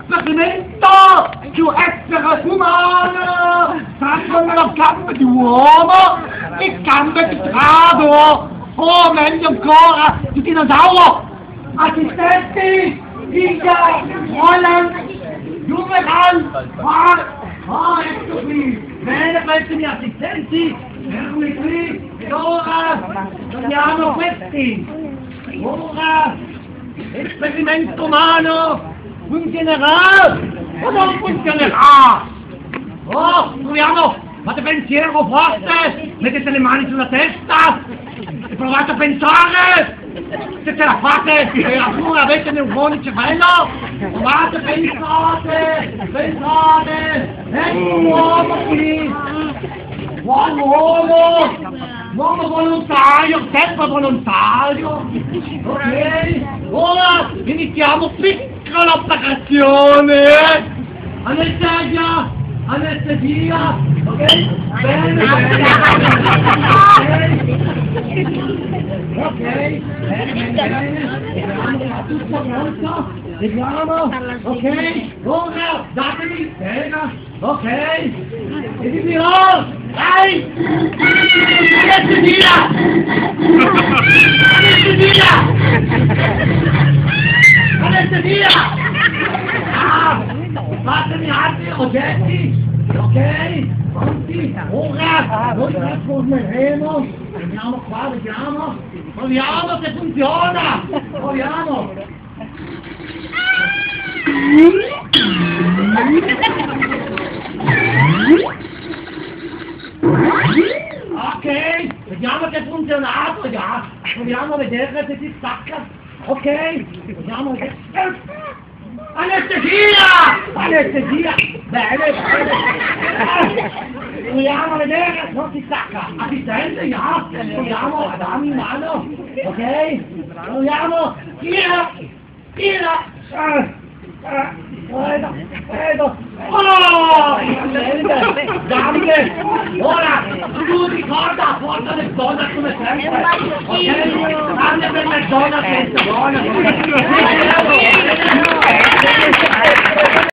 esperimento più essere umano, trasforma la gambe di uomo e gambe di drago, o meglio ancora, di dinosauro. Assistenti, India, Holland, Jumeral, ecco qui. Bene, questi miei assistenti, fermi qui, e ora togliamo questi. Ora, l'esperimento umano funzionerà o non funzionerà? Oh, proviamo, fate pensiero forte, mettete le mani sulla testa e provate a pensare. Se ce la fate, e ancora avete neuroni cervello, provate, pensate, ecco un uomo qui, uomo volontario, sempre volontario, ok? Ora iniziamo piccola operazione, anestesia, ok? Bene, ok, vediamo, tutto pronto, vediamo, ok, ora datemi, ok, e vi dirò, dai, anestesia, fatemi altri oggetti, ok, pronti, ora noi trasformeremo, vediamo qua, proviamo se funziona, proviamo. Ok, vediamo che è funzionato già, proviamo a vedere se si stacca, ok, vediamo che... Anestesia, bene, proviamo a vedere, non si stacca, assistente, ja, proviamo a darmi in mano, ok, proviamo, tira, vedo, oh, gambe, ora, tu ricorda, porta le donne come sempre, ok, grande per le donne, questa buona,